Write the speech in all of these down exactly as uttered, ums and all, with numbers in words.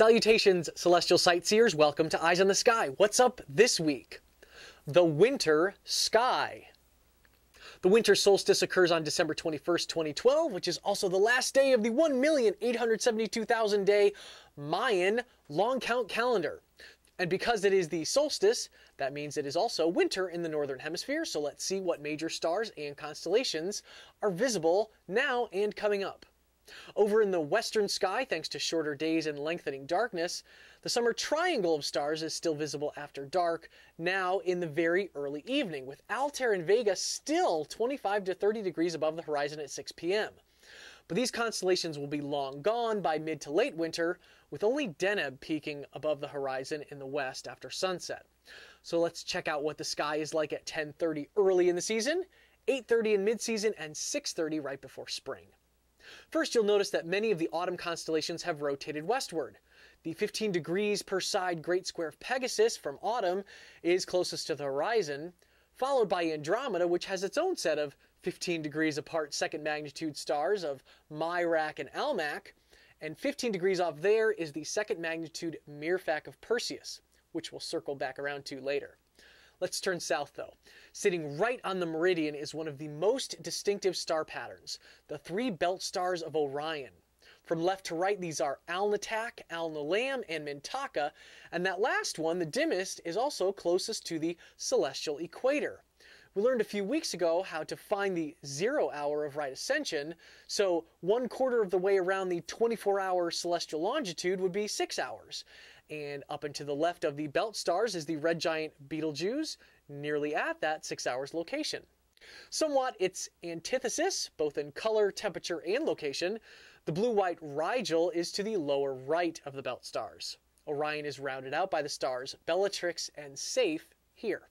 Salutations, celestial sightseers. Welcome to Eyes on the Sky. What's up this week? The winter sky. The winter solstice occurs on December twenty-first, twenty twelve, which is also the last day of the one million eight hundred seventy-two thousand day Mayan long count calendar. And because it is the solstice, that means it is also winter in the northern hemisphere. So let's see what major stars and constellations are visible now and coming up. Over in the western sky, thanks to shorter days and lengthening darkness, the summer triangle of stars is still visible after dark, now in the very early evening, with Altair and Vega still twenty-five to thirty degrees above the horizon at six p m But these constellations will be long gone by mid to late winter, with only Deneb peaking above the horizon in the west after sunset. So let's check out what the sky is like at ten thirty early in the season, eight thirty in mid-season, and six thirty right before spring. First, you'll notice that many of the autumn constellations have rotated westward. The fifteen degrees per side Great Square of Pegasus from autumn is closest to the horizon, followed by Andromeda, which has its own set of fifteen degrees apart second magnitude stars of Mirach and Almaak, and fifteen degrees off there is the second magnitude Mirfak of Perseus, which we'll circle back around to later. Let's turn south though. Sitting right on the meridian is one of the most distinctive star patterns, the three belt stars of Orion. From left to right, these are Alnitak, Alnilam, and Mintaka, and that last one, the dimmest, is also closest to the celestial equator. We learned a few weeks ago how to find the zero hour of right ascension, so one quarter of the way around the twenty-four hour celestial longitude would be six hours. And up and to the left of the belt stars is the red giant Betelgeuse, nearly at that six hours location. Somewhat its antithesis, both in color, temperature, and location, the blue-white Rigel is to the lower right of the belt stars. Orion is rounded out by the stars Bellatrix and Saiph here.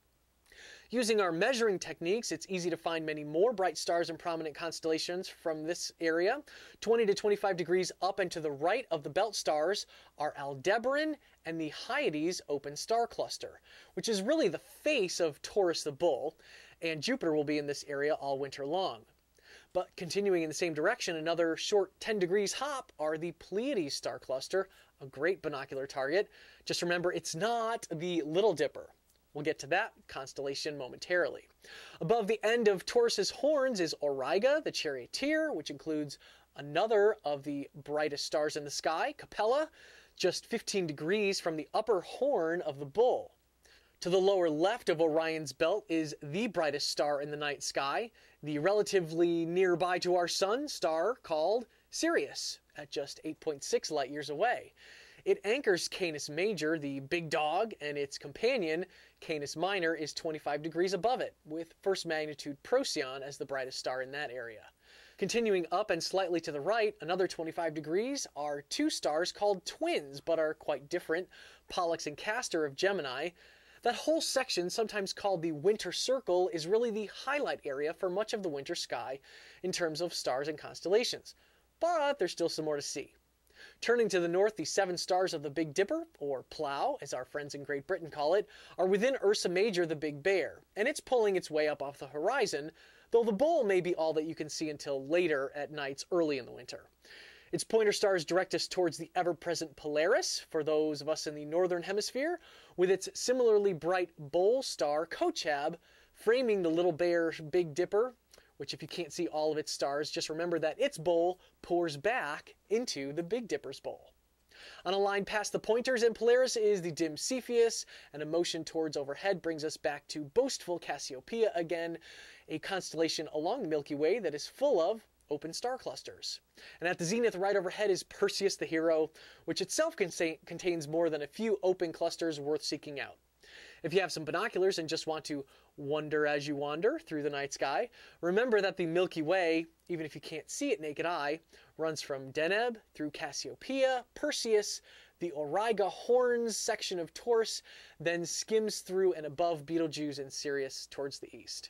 Using our measuring techniques, it's easy to find many more bright stars and prominent constellations from this area. twenty to twenty-five degrees up and to the right of the belt stars are Aldebaran and the Hyades open star cluster, which is really the face of Taurus the bull, and Jupiter will be in this area all winter long. But continuing in the same direction, another short ten degrees hop are the Pleiades star cluster, a great binocular target. Just remember, it's not the Little Dipper. We'll get to that constellation momentarily. Above the end of Taurus's horns is Auriga, the charioteer, which includes another of the brightest stars in the sky, Capella, just fifteen degrees from the upper horn of the bull. To the lower left of Orion's belt is the brightest star in the night sky, the relatively nearby to our sun star called Sirius, at just eight point six light years away. It anchors Canis Major, the big dog, and its companion, Canis Minor, is twenty-five degrees above it, with first magnitude Procyon as the brightest star in that area. Continuing up and slightly to the right, another twenty-five degrees, are two stars called twins, but are quite different, Pollux and Castor of Gemini. That whole section, sometimes called the winter circle, is really the highlight area for much of the winter sky in terms of stars and constellations. But there's still some more to see. Turning to the north, the seven stars of the Big Dipper, or Plough, as our friends in Great Britain call it, are within Ursa Major, the Big Bear, and it's pulling its way up off the horizon, though the bull may be all that you can see until later at nights early in the winter. Its pointer stars direct us towards the ever-present Polaris, for those of us in the northern hemisphere, with its similarly bright bull star, Kocab, framing the Little Bear Big Dipper, which if you can't see all of its stars, just remember that its bowl pours back into the Big Dipper's bowl. On a line past the pointers and Polaris is the dim Cepheus, and a motion towards overhead brings us back to boastful Cassiopeia again, a constellation along the Milky Way that is full of open star clusters. And at the zenith right overhead is Perseus the hero, which itself contains more than a few open clusters worth seeking out. If you have some binoculars and just want to wonder as you wander through the night sky, remember that the Milky Way, even if you can't see it naked eye, runs from Deneb through Cassiopeia, Perseus, the Auriga horns section of Taurus, then skims through and above Betelgeuse and Sirius towards the east.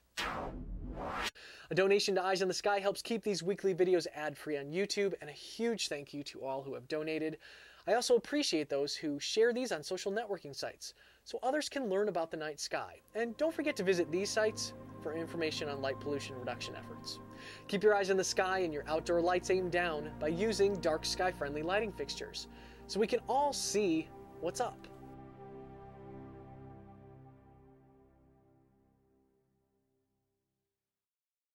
A donation to Eyes on the Sky helps keep these weekly videos ad-free on YouTube, and a huge thank you to all who have donated. I also appreciate those who share these on social networking sites, so others can learn about the night sky. And don't forget to visit these sites for information on light pollution reduction efforts. Keep your eyes on the sky and your outdoor lights aimed down by using dark sky-friendly lighting fixtures. so we can all see what's up.